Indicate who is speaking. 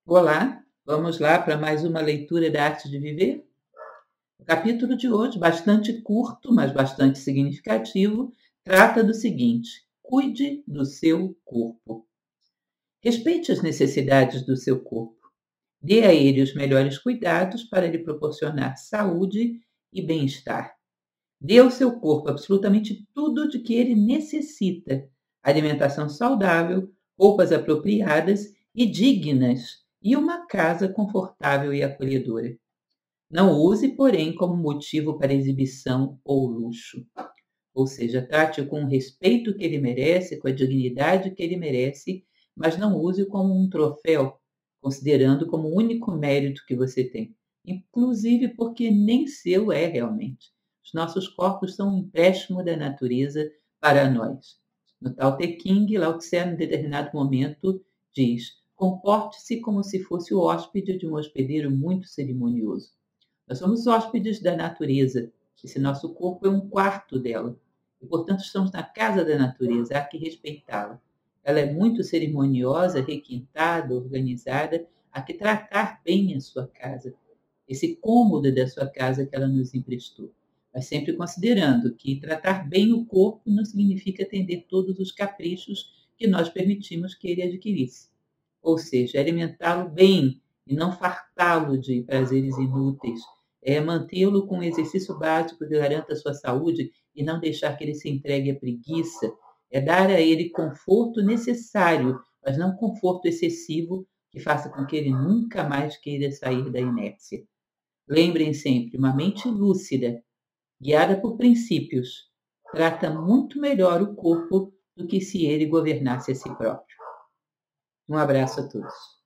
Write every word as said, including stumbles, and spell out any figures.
Speaker 1: Olá, vamos lá para mais uma leitura da Arte de Viver? O capítulo de hoje, bastante curto, mas bastante significativo, trata do seguinte: cuide do seu corpo. Respeite as necessidades do seu corpo. Dê a ele os melhores cuidados para lhe proporcionar saúde e bem-estar. Dê ao seu corpo absolutamente tudo de que ele necessita: alimentação saudável, roupas apropriadas e dignas, e uma casa confortável e acolhedora. Não use, porém, como motivo para exibição ou luxo. Ou seja, trate-o com o respeito que ele merece, com a dignidade que ele merece, mas não use-o como um troféu, considerando como o único mérito que você tem. Inclusive porque nem seu é realmente. Os nossos corpos são um empréstimo da natureza para nós. No Tao Te Ching, Lao Tse, em determinado momento, diz: comporte-se como se fosse o hóspede de um hospedeiro muito cerimonioso. Nós somos hóspedes da natureza. Esse nosso corpo é um quarto dela. E, portanto, estamos na casa da natureza, há que respeitá-la. Ela é muito cerimoniosa, requintada, organizada, há que tratar bem a sua casa, esse cômodo da sua casa que ela nos emprestou. Mas sempre considerando que tratar bem o corpo não significa atender todos os caprichos que nós permitimos que ele adquirisse. Ou seja, alimentá-lo bem e não fartá-lo de prazeres inúteis, é mantê-lo com um exercício básico que garanta a sua saúde e não deixar que ele se entregue à preguiça, é dar a ele conforto necessário, mas não conforto excessivo que faça com que ele nunca mais queira sair da inércia. Lembrem sempre, uma mente lúcida, guiada por princípios, trata muito melhor o corpo do que se ele governasse a si próprio. Um abraço a todos.